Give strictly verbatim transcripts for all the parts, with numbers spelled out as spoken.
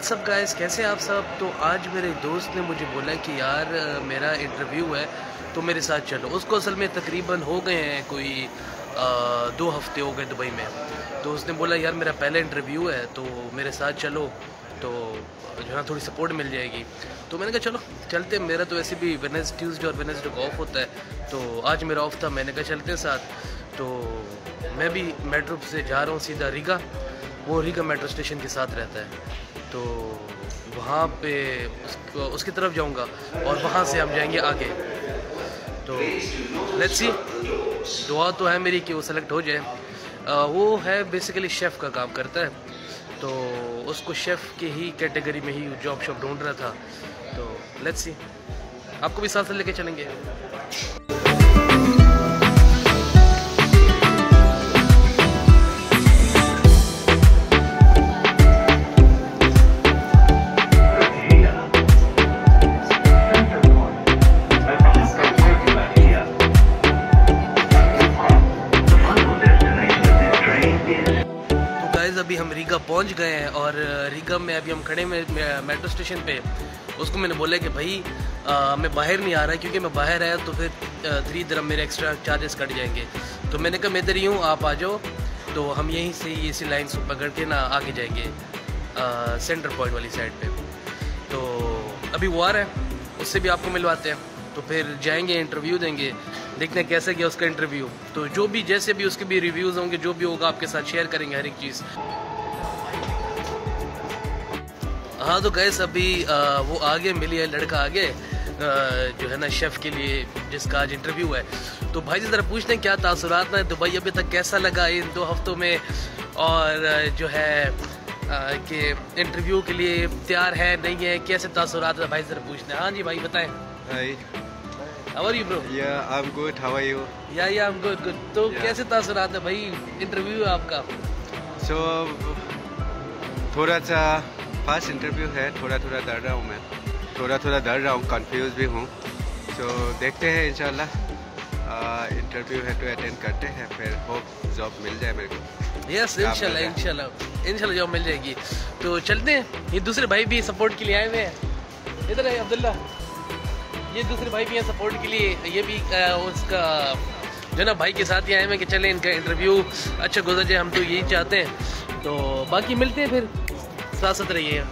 WhatsApp guys, कैसे आप सब। तो आज मेरे दोस्त ने मुझे बोला कि यार मेरा इंटरव्यू है तो मेरे साथ चलो। उसको असल में तकरीबन हो गए हैं कोई आ, दो हफ्ते हो गए दुबई में। तो उसने बोला यार मेरा पहला इंटरव्यू है तो मेरे साथ चलो, तो जो है थोड़ी सपोर्ट मिल जाएगी। तो मैंने कहा चलो चलते। मेरा तो ऐसे भी वेडनेसडे ट्यूसडे और वेडनेसडे को ऑफ होता है, तो आज मेरा ऑफ था। मैंने कहा चलते हैं साथ। तो मैं भी मेट्रो से जा रहा हूँ सीधा रीगा। वो रीगा मेट्रो स्टेशन के साथ रहता है, तो वहाँ पे उसको उसकी तरफ जाऊँगा और वहाँ से हम जाएंगे आगे। तो लेट्स सी, दुआ तो है मेरी कि वो सेलेक्ट हो जाए। आ, वो है बेसिकली शेफ़ का काम करता है, तो उसको शेफ़ के ही कैटेगरी में ही जॉब शॉप ढूंढ रहा था। तो लेट्स सी, आपको भी साथ साथ लेके चलेंगे। अभी हम रीगा पहुंच गए हैं और रीगा में अभी हम खड़े में मेट्रो स्टेशन पे। उसको मैंने बोला कि भाई आ, मैं बाहर नहीं आ रहा, क्योंकि मैं बाहर आया तो फिर थ्री दरम मेरे एक्स्ट्रा चार्जेस कट जाएंगे। तो मैंने कहा मैं इधर ही हूँ, आप आ जाओ। तो हम यहीं से इसी लाइन से पकड़ के ना आगे जाएंगे आ, सेंटर पॉइंट वाली साइड पे। तो अभी वो आ रहा है, उससे भी आपको मिलवाते हैं। तो फिर जाएंगे, इंटरव्यू देंगे, देखते हैं कैसे गया उसका इंटरव्यू। तो जो भी जैसे भी उसके भी रिव्यूज़ होंगे, जो भी होगा आपके साथ शेयर करेंगे हर एक चीज़। हाँ तो गैस अभी आ, वो आगे मिली है, लड़का आगे जो है ना शेफ़ के लिए जिसका आज इंटरव्यू है। तो भाई जी ज़रा पूछते हैं क्या तासुरात ना दुबई अभी तक कैसा लगा इन दो हफ्तों में, और जो है कि इंटरव्यू के लिए तैयार है नहीं है, कैसे तासुरात है भाई ज़रा पूछते हैं। हाँ जी भाई बताएं। हाय, How are you bro? Yeah, I'm good. How are you? Yeah, yeah, I'm good, good. तो Yeah. कैसे तासुरात है भाई, इंटरव्यू है आपका? So थोड़ा सा फर्स्ट इंटरव्यू है, थोड़ा थोड़ा डर रहा हूँ मैं, थोड़ा थोड़ा डर रहा हूँ, कंफ्यूज भी हूँ। तो देखते हैं इंशाल्लाह, इंटरव्यू है तो अटेंड करते हैं, फिर होप जॉब मिल जाए मेरे को। यस इंशाल्लाह इंशाल्लाह इंशाल्लाह जॉब मिल जाएगी। तो चलते हैं। ये दूसरे भाई भी सपोर्ट के लिए आए हुए हैं, इधर है अब्दुल्ला। ये दूसरे भाई भी हैं सपोर्ट के लिए, ये भी आ, उसका जो ना भाई के साथ ही आए हैं कि चलें इनका इंटरव्यू अच्छा गुजर जाए, हम तो यही चाहते हैं। तो बाकी मिलते हैं, फिर साथ साथ रहिए।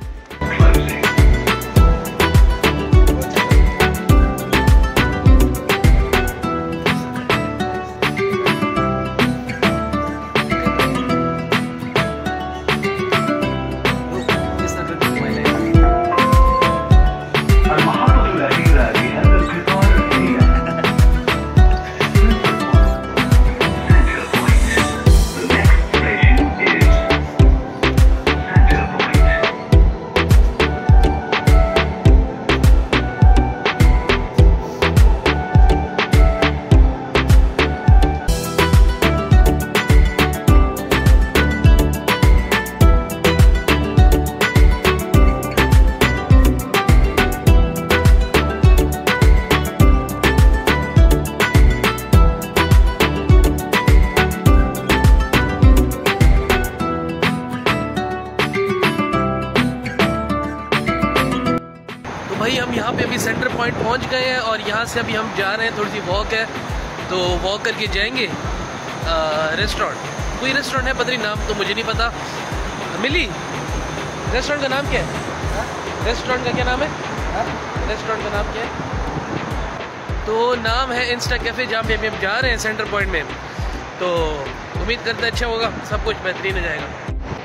भाई हम यहाँ पे अभी सेंटर पॉइंट पहुँच गए हैं और यहाँ से अभी हम जा रहे हैं, थोड़ी सी वॉक है तो वॉक करके जाएंगे रेस्टोरेंट। कोई रेस्टोरेंट है, पता नहीं नाम तो मुझे नहीं पता। मिली रेस्टोरेंट का नाम क्या है? रेस्टोरेंट का क्या नाम है? रेस्टोरेंट का नाम क्या है? तो नाम है इंस्टा कैफ़े, जहाँ पे अभी हम जा रहे हैं सेंटर पॉइंट में। तो उम्मीद करते हैं अच्छा होगा, सब कुछ बेहतरीन हो जाएगा।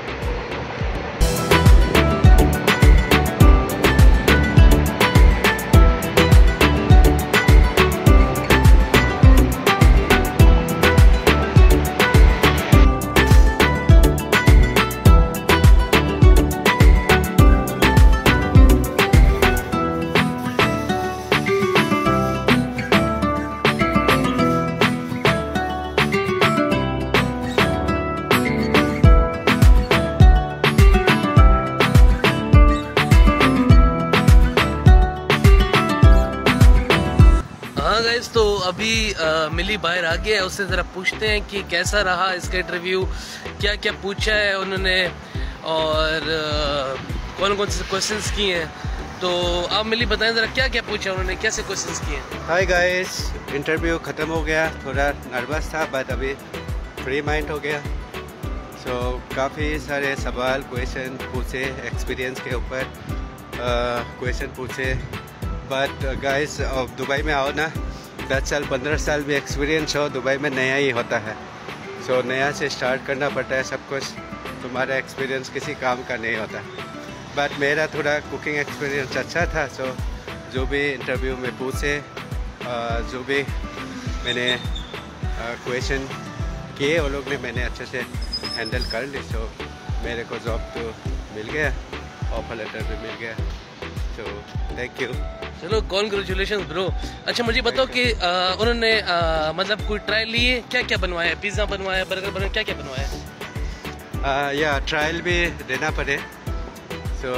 गाइस तो अभी आ, मिली बाहर आ गया है, उससे ज़रा पूछते हैं कि कैसा रहा इसका इंटरव्यू, क्या क्या पूछा है उन्होंने और आ, कौन कौन से क्वेश्चंस किए हैं, तो आप मिली बताएं ज़रा क्या क्या पूछा उन्होंने, कैसे क्वेश्चंस किए हैं। हाय गाइस, इंटरव्यू ख़त्म हो गया, थोड़ा नर्वस था बट अभी फ्री माइंड हो गया। सो so, काफ़ी सारे सवाल क्वेश्चन पूछे, एक्सपीरियंस के ऊपर क्वेश्चन पूछे। बट गाइस दुबई में आओ ना, दस साल पंद्रह साल भी एक्सपीरियंस हो, दुबई में नया ही होता है। सो so, नया से स्टार्ट करना पड़ता है सब कुछ, तुम्हारा एक्सपीरियंस किसी काम का नहीं होता। बट मेरा थोड़ा कुकिंग एक्सपीरियंस अच्छा था। सो so, जो भी इंटरव्यू में पूछे, जो भी मैंने क्वेश्चन किए वो लोग ने, मैंने अच्छे से हैंडल कर ली। सो so, मेरे को जॉब तो मिल गया, ऑफर लेटर भी मिल गया। तो थैंक यू। चलो कॉन्ग्रेचुलेशन ब्रो। अच्छा मुझे बताओ कि आ, उन्होंने आ, मतलब कोई ट्रायल लिए, क्या क्या बनवाया, पिज़्ज़ा बनवाया, बर्गर बनवाया, क्या क्या बनवाया? या ट्रायल भी देना पड़े। सो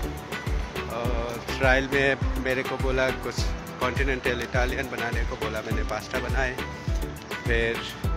ट्रायल में मेरे को बोला कुछ कॉन्टिनेंटल इटालियन बनाने को बोला, मैंने पास्ता बनाए। फिर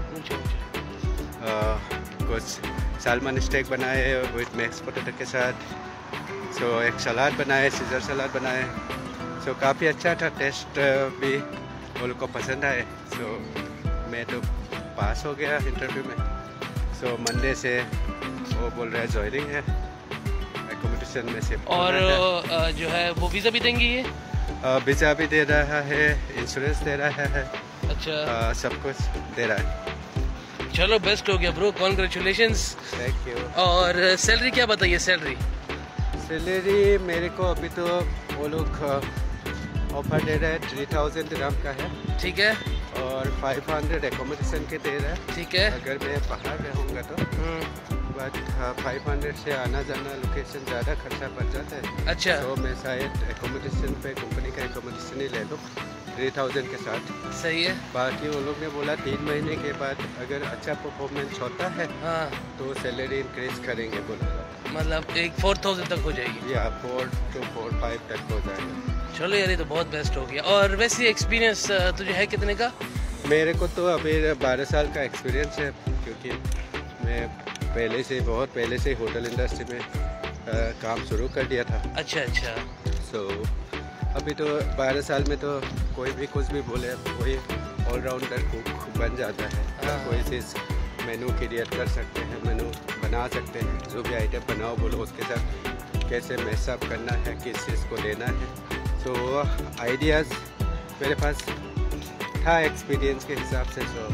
आ, कुछ सालमन स्टेक बनाए विथ मैक्स पोटैटो के साथ। सो so, एक सलाद बनाए, सीजर सलाद बनाए। सो so, काफ़ी अच्छा था, टेस्ट भी वो लोग को पसंद आए। सो so, मैं तो पास हो गया इंटरव्यू में। सो so, मंडे से वो बोल रहे हैं जॉइनिंग है, एकोमोडेशन में से। और आ, जो है वो वीज़ा भी देंगे ये? वीज़ा भी दे रहा है, इंश्योरेंस दे रहा है। अच्छा, आ, सब कुछ दे रहा है। चलो बेस्ट हो गया ब्रो, कॉन्ग्रेचुलेशंस। Thank you. और सैलरी क्या बताइए? सैलरी सैलरी मेरे को अभी तो वो लोग ऑफर दे रहे हैं, थ्री थाउजेंड दिरहम का है। ठीक है। और फाइव हंड्रेड एकोमोडेशन के दे रहा है। ठीक है। अगर मैं बाहर रहूँगा तो बट फाइव हंड्रेड से आना जाना लोकेशन ज़्यादा खर्चा पड़ जाता है। अच्छा। तो मैं शायद एकोमोडेशन पे कंपनी का एकोमोडेशन ही ले लूँ थ्री थाउजेंड के साथ। सही है। बाकी वो लोग ने बोला तीन महीने के बाद अगर अच्छा परफॉर्मेंस होता है हाँ तो सैलरी इंक्रीज करेंगे बोला, मतलब एक फोर थाउजेंड तक हो जाएगी या फोर टू फोर फाइव तक हो जाएगा। चलो यार ये तो बहुत बेस्ट हो गया। और वैसे एक्सपीरियंस तुझे है कितने का? मेरे को तो अभी बारह साल का एक्सपीरियंस है, क्योंकि मैं पहले से बहुत पहले से होटल इंडस्ट्री में आ, काम शुरू कर दिया था। अच्छा अच्छा। सो so, अभी तो बारह साल में तो कोई भी कुछ भी बोले, कोई ऑलराउंडर कुक बन जाता है। हाँ। कोई चीज़ मेनू क्रिएट कर सकते हैं, मेनू बना सकते हैं, जो भी आइटम बनाओ बोलो उसके साथ कैसे मैशअप करना है, किस चीज़ को लेना है। सो so, आइडियाज़ मेरे पास था एक्सपीरियंस के हिसाब से। सो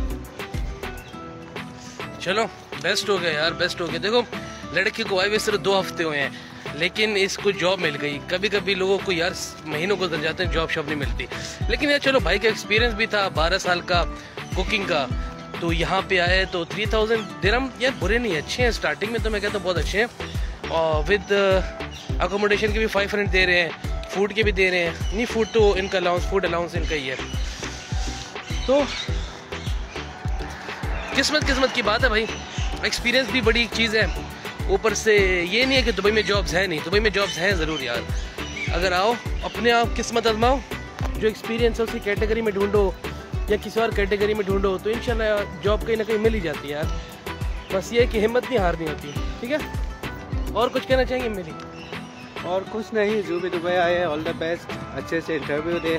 चलो बेस्ट हो गया यार, बेस्ट हो गया। देखो लड़के को आए हुए सिर्फ दो हफ्ते हुए हैं, लेकिन इसको जॉब मिल गई। कभी कभी लोगों को यार महीनों को गुजर जाते हैं, जॉब शॉब नहीं मिलती। लेकिन यार चलो भाई का एक्सपीरियंस भी था बारह साल का कुकिंग का, तो यहाँ पे आए तो थ्री थाउजेंड दिरहम यार बुरे नहीं, अच्छे हैं। स्टार्टिंग में तो मैं कहता हूँ बहुत अच्छे हैं। और विद अकोमोडेशन के भी फाइव हंड्रेड दे रहे हैं, फूड के भी दे रहे हैं। नहीं फूड तो इनका अलाउंस, फूड अलाउंस इनका ही है। तो किस्मत किस्मत की बात है भाई, एक्सपीरियंस भी बड़ी चीज़ है। ऊपर से ये नहीं है कि दुबई में जॉब्स हैं नहीं, दुबई में जॉब्स हैं ज़रूर यार। अगर आओ अपने आप किस्मत आजमाओ, जो एक्सपीरियंस है उसी कैटेगरी में ढूंढो या किसी और कैटेगरी में ढूंढो, तो इंशाल्लाह जॉब कहीं ना कहीं मिल ही जाती है यार। बस ये है कि हिम्मत नहीं हारनी होती। ठीक है, और कुछ कहना चाहेंगे मेरी? और कुछ नहीं, जो भी दुबई आए ऑल द बेस्ट, अच्छे से इंटरव्यू दे।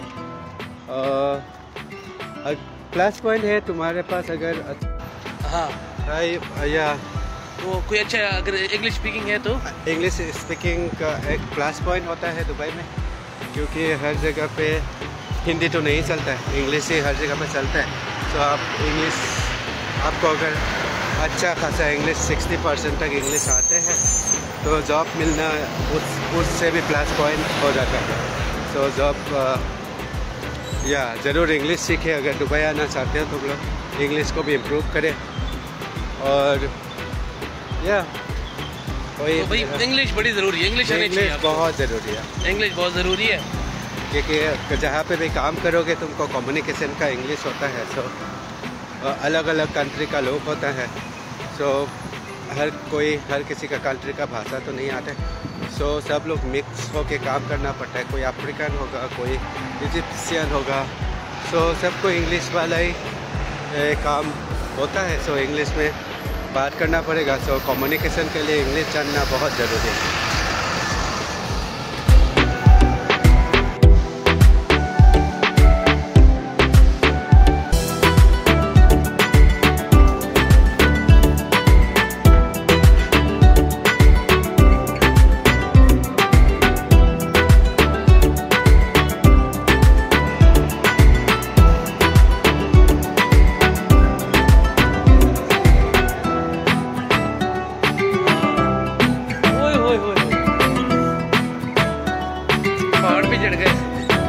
प्लस पॉइंट है तुम्हारे पास अगर हाँ या तो कोई अच्छा अगर इंग्लिश स्पीकिंग है तो इंग्लिश स्पीकिंग का एक प्लस पॉइंट होता है दुबई में, क्योंकि हर जगह पे हिंदी तो नहीं चलता है, इंग्लिश ही हर जगह पे चलता है। तो आप इंग्लिश, आपको अगर अच्छा खासा इंग्लिश सिक्सटी परसेंट तक इंग्लिश आते हैं तो जॉब मिलना उस उससे भी प्लस पॉइंट हो जाता है। तो जॉब या ज़रूर इंग्लिश सीखें, अगर दुबई आना चाहते हो तो लोग इंग्लिश को भी इम्प्रूव करें। और या कोई तो भाई इंग्लिश बड़ी ज़रूरी है, इंग्लिश आनी चाहिए, बहुत ज़रूरी है, इंग्लिश बहुत ज़रूरी है। क्योंकि जहाँ पे भी काम करोगे तुमको कम्युनिकेशन का इंग्लिश होता है। सो अलग अलग कंट्री का लोग होता है। सो हर कोई हर किसी का कंट्री का भाषा तो नहीं आता है। सो सब लोग मिक्स होके काम करना पड़ता है। कोई अफ्रीकन होगा, कोई इजिप्शियन होगा, सो सबको इंग्लिश वाला ही काम होता है। सो इंग्लिश में बात करना पड़ेगा। सो कम्युनिकेशन के लिए इंग्लिश जानना बहुत ज़रूरी है। पहाड़ पे चढ़ गए।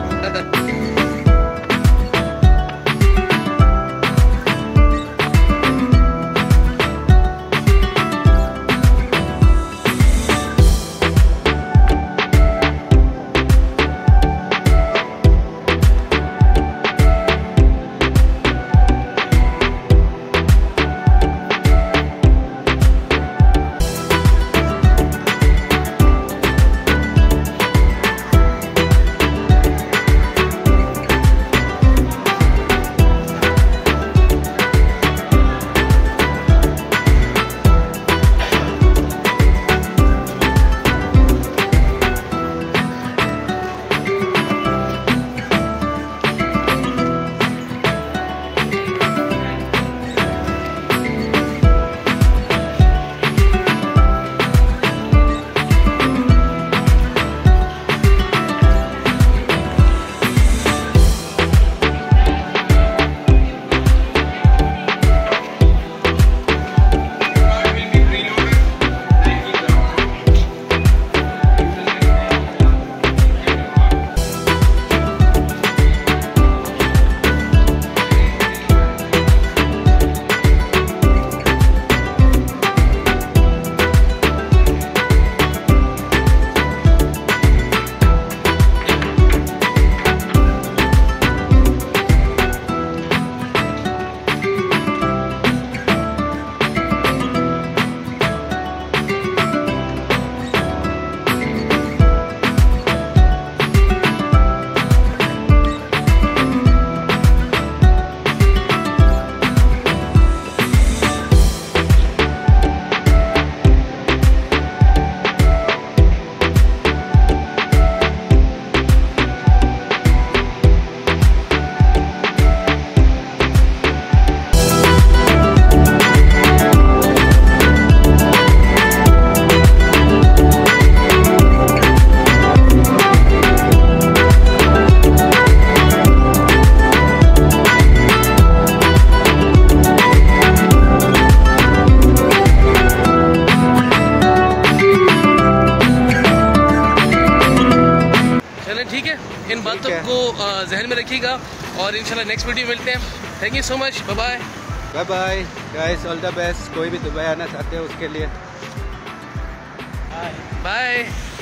ठीक है, इन बातों को जहन में रखिएगा और इंशाल्लाह नेक्स्ट वीडियो मिलते हैं। Thank you so much, bye bye. Bye bye guys, all the best. कोई भी दुबई आना चाहते हो उसके लिए बाय।